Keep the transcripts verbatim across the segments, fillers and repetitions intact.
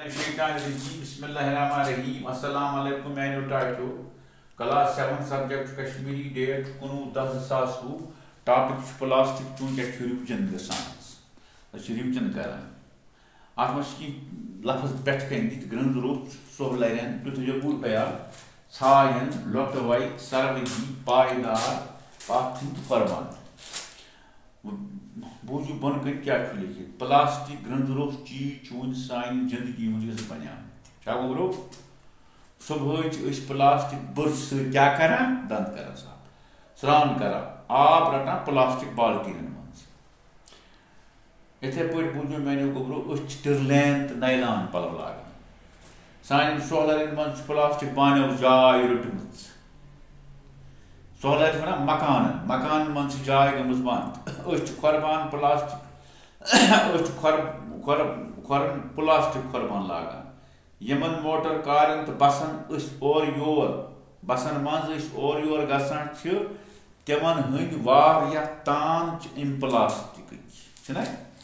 Bismillahirrahmanirrahim. Assalamu alaikum. Manual title. Class seven subject Kashmiri date kunu das sasu. Topic plastic tun ke revision the science. The revision kara. Atmaski lafaz bet kan dit grand root so laren to the good baya. Sayan lotawai sarvigi paidar pathin farman. बोझू बन कर क्या लिखित plastic ग्रंथरो चीज चून sign जिंदगी हूं बना क्या गो सुबह प्लास्टिक बुर्स क्या करा दंद करा साफ स्नान करा आब रटा प्लास्टिक बाल्टीन मज इथे पे बूझो मैंने गोबरो टिरलैन तो नैलान पलव लागान सान सोहलर मज प्लास्टिक बानो जाय रुटम सोहलर वन मकान मकान मन जाय गम बंद खुरबान प्लास्टिक खुर खुर खुर प्लास्टिक खुरबान लागान यमन मोटर कारन तो बसन और योर बसन मज और योर गसान तिमन हंद वारिया तान इन प्लास्टिक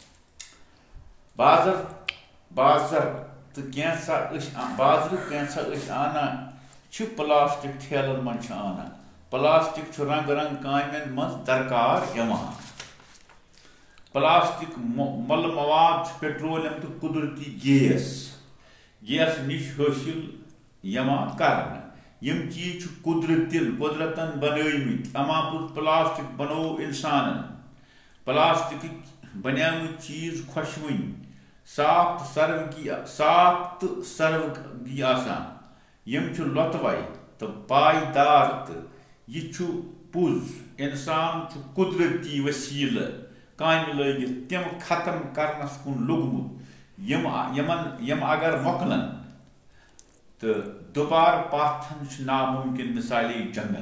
बाजर बाजर तो कैसा बाजर कैसा आना प्लास्टिक ठेलन मन आना प्लास्टिक रंग रंग कामन मज दरकार यवान प्लास्टिक मल मवाद पेट्रोलियम तो कुदरती गैस गैस निश हासिल यवान करन यम चीज कुदरतिल कुदरतन बनैमित अमा प्लास्टिक बनो इंसानन प्लास्टिक बनियाम चीज खुशवइन साफ सर्वगी साफ तो सर्वगी आसान यम लतवाई तो पायदार तो यह पुज इंसान कुदरती वसील कान लग तम खत्म करनस कुन लोगमुत यम यमन यम अगर मकलन तो दोबार पाथन नामुमकिन मिसाली जंगल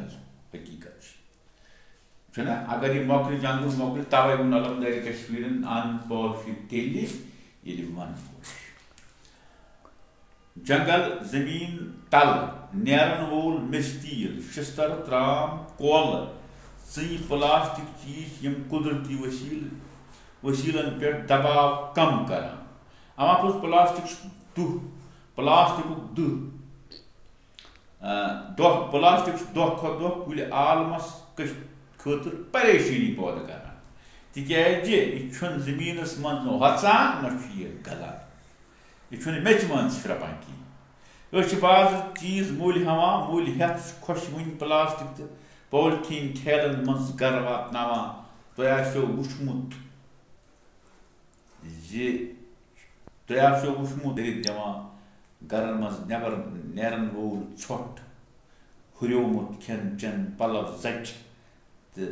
हकीकत अगर यह मकल जंगल मकल तवे नलम दर कश्मीर अन पोश तेल वन जंगल जमीन तल नेरन वोल मिस्तील शिस्तर त्राम कोल सी प्लास्टिक चीज यम कुदरती वसील वसीलन पे दबाव कम करा अमा प्लास्टिक दुह प्लास्टिक दुह दह प्लास्टिक दह खो दह कुल आलमस खतर परेशानी पैदा करा तिज यह जमीनस मन हचान न गला यह मेच मन श्रपान कह बाज चीज मूल हवा मूल हेत खुशवन प्लास्टिक तो पॉलिथीन ठेलन मज गर वातनावान तुह वुचमुत तुह वुचमुत दिवान गरन मज नबर नेरन वोल ोट हुरियोमुत खेन चन पलव जच तो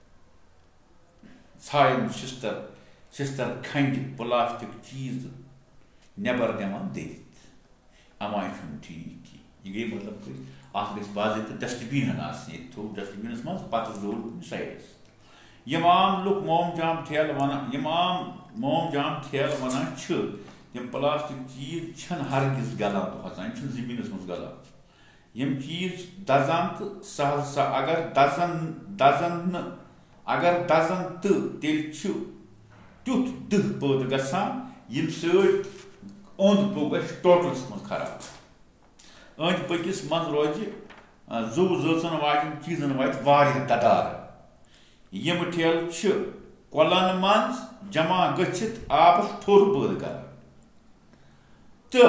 छायन शिस्तर शिस्तर खंड प्लास्टिक चीज नबर दिवान दित अमा ठीक यह गई मतलब अत गई बाज़ाब्त डस्टबिन थो डस्टबिनस मज पत रोल कुछ साइडस यम आम लुक मोमजाम ठेल वन यम आम मोमजाम ठेल वन तम प्लास्टिक चीज हरगिज गलान तो हसान जमीनस मज गलान यम चीज दजान तो सहल सह अगर दजन दजन अगर दजन तो तेल तुथ दह पैद गसान यम सत ओंद पोक टोटलस मज खराब अंद पकिस मज रोज जु जन वाजन चीजन वात वारिया तदार यम ठेल कोलन मज जमा गछित आबस ठोर पैद कर तो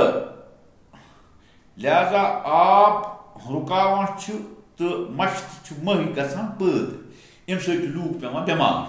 लिहाजा आब रुकावान तो मश्त मह गसान पैद अम सत लूक पेवान बेमार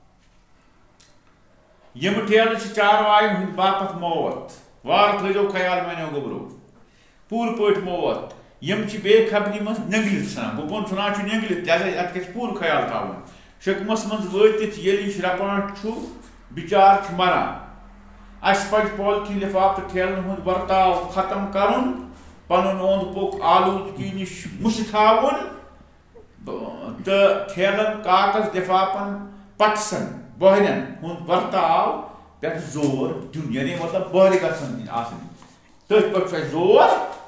यम ठेल चारवायन हंद बापत मौत वार थो ख्याल मैंने गोबरो पूर पे मौत यम बेखबरी मज नंगलित सान बह बोन सान नंगलित लिहाजा अत गि पूर ख्याल थवन शकमस मज वतित ये श्रपान बिचार मरान अस पज पॉलिथीन लिफाफ तो ठेलन हूं बर्ताव खत्म कर पन ओंद पोक आलूदगी नश मुश थावन तो ठेलन कागज लिफाफन पटसन बहरन हूं बर्ताव पे जोर दिन यानी मतलब बहर गसन तथ पे जोर